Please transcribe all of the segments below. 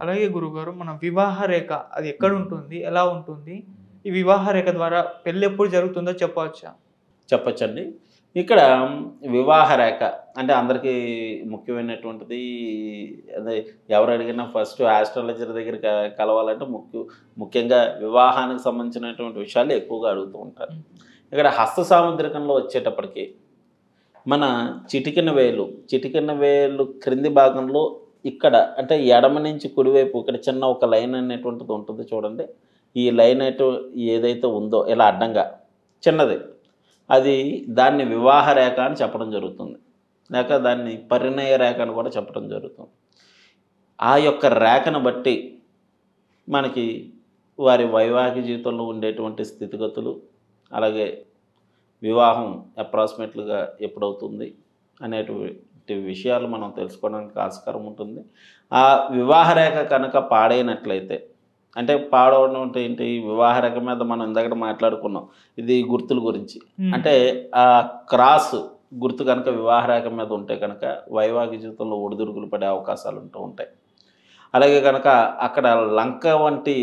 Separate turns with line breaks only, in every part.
అలాగే గురుగారు మన వివాహ రేఖ అది ఎక్కడ ఉంటుంది, ఎలా ఉంటుంది? ఈ వివాహ రేఖ ద్వారా పెళ్ళి ఎప్పుడు జరుగుతుందో చెప్పవచ్చా?
చెప్పొచ్చండి. ఇక్కడ వివాహ రేఖ అంటే అందరికీ ముఖ్యమైనటువంటిది. అదే ఎవరు అడిగినా ఫస్ట్ ఆస్ట్రాలజర్ దగ్గర కలవాలంటే ముఖ్యంగా వివాహానికి సంబంధించినటువంటి విషయాలు ఎక్కువగా అడుగుతూ ఉంటారు. ఇక్కడ హస్త సాముద్రికంలో వచ్చేటప్పటికి మన చిటికెన వేలు క్రింది భాగంలో ఇక్కడ అంటే ఎడమ నుంచి కుడివైపు ఇక్కడ చిన్న ఒక లైన్ అనేటువంటిది ఉంటుంది చూడండి. ఈ లైన్ ఏదైతే ఉందో ఇలా అడ్డంగా చిన్నది, అది దాన్ని వివాహ రేఖ అని చెప్పడం జరుగుతుంది, లేక దాన్ని పరిణయ రేఖ అని కూడా చెప్పడం జరుగుతుంది. ఆ యొక్క రేఖను బట్టి మనకి వారి వైవాహిక జీవితంలో ఉండేటువంటి స్థితిగతులు, అలాగే వివాహం అప్రాక్సిమేట్లుగా ఎప్పుడవుతుంది అనేటువంటి విషయాలు మనం తెలుసుకోవడానికి ఆస్కారం ఉంటుంది. ఆ వివాహ రేఖ కనుక పాడైనట్లయితే, అంటే పాడవడం అంటే ఏంటి, వివాహ రేఖ మీద మనం ఇందాక మాట్లాడుకున్నాం ఇది గుర్తుల గురించి. అంటే ఆ క్రాస్ గుర్తు కనుక వివాహ రేఖ మీద ఉంటే కనుక వైవాహిక జీవితంలో ఒడిదుడుకులు పడే అవకాశాలు ఉంటూ ఉంటాయి. అలాగే కనుక అక్కడ లంక వంటి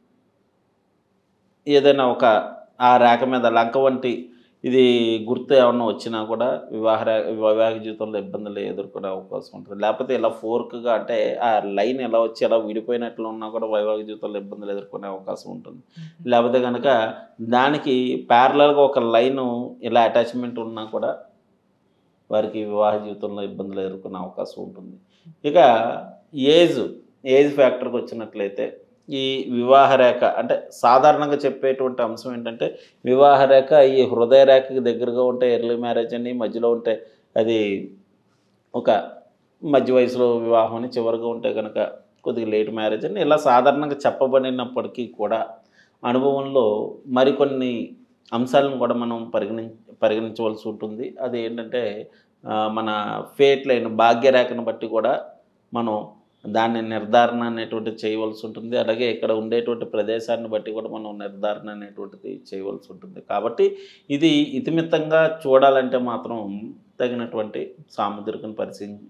ఏదైనా ఒక ఆ రేఖ మీద లంక వంటి ఇది గుర్తు ఏమన్నా వచ్చినా కూడా వైవాహిక జీవితంలో ఇబ్బందులు ఎదుర్కొనే అవకాశం ఉంటుంది. లేకపోతే ఇలా ఫోర్క్గా అంటే ఆ లైన్ ఎలా వచ్చి ఎలా విడిపోయినట్లు ఉన్నా కూడా వైవాహిక జీవితంలో ఇబ్బందులు ఎదుర్కొనే అవకాశం ఉంటుంది. లేకపోతే కనుక దానికి ప్యారలల్గా ఒక లైను ఇలా అటాచ్మెంట్ ఉన్నా కూడా వారికి వివాహ జీవితంలో ఇబ్బందులు ఎదుర్కొనే అవకాశం ఉంటుంది. ఇక ఏజ్ ఫ్యాక్టర్కి వచ్చినట్లయితే ఈ వివాహ రేఖ అంటే సాధారణంగా చెప్పేటువంటి అంశం ఏంటంటే, వివాహ రేఖ ఈ హృదయ రేఖకి దగ్గరగా ఉంటే ఎర్లీ మ్యారేజ్ అని, మధ్యలో ఉంటే అది ఒక మధ్య వయసులో వివాహం అని, చివరిగా ఉంటే కనుక కొద్దిగా లేట్ మ్యారేజ్ అని ఇలా సాధారణంగా చెప్పబడినప్పటికీ కూడా అనుభవంలో మరికొన్ని అంశాలను కూడా మనం పరిగణించవలసి ఉంటుంది. అది ఏంటంటే మన ఫేట్ లైన్ భాగ్యరేఖను బట్టి కూడా మనం దాన్ని నిర్ధారణ అనేటువంటిది చేయవలసి ఉంటుంది. అలాగే ఇక్కడ ఉండేటువంటి ప్రదేశాన్ని బట్టి కూడా మనం నిర్ధారణ అనేటువంటిది చేయవలసి ఉంటుంది. కాబట్టి ఇది ఇతిమిత్తంగా చూడాలంటే మాత్రం తగినటువంటి సాముద్రికను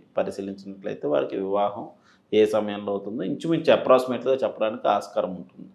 పరిశీలించినట్లయితే వారికి వివాహం ఏ సమయంలో అవుతుందో ఇంచుమించు అప్రాక్సిమేట్గా చెప్పడానికి ఆస్కారం ఉంటుంది.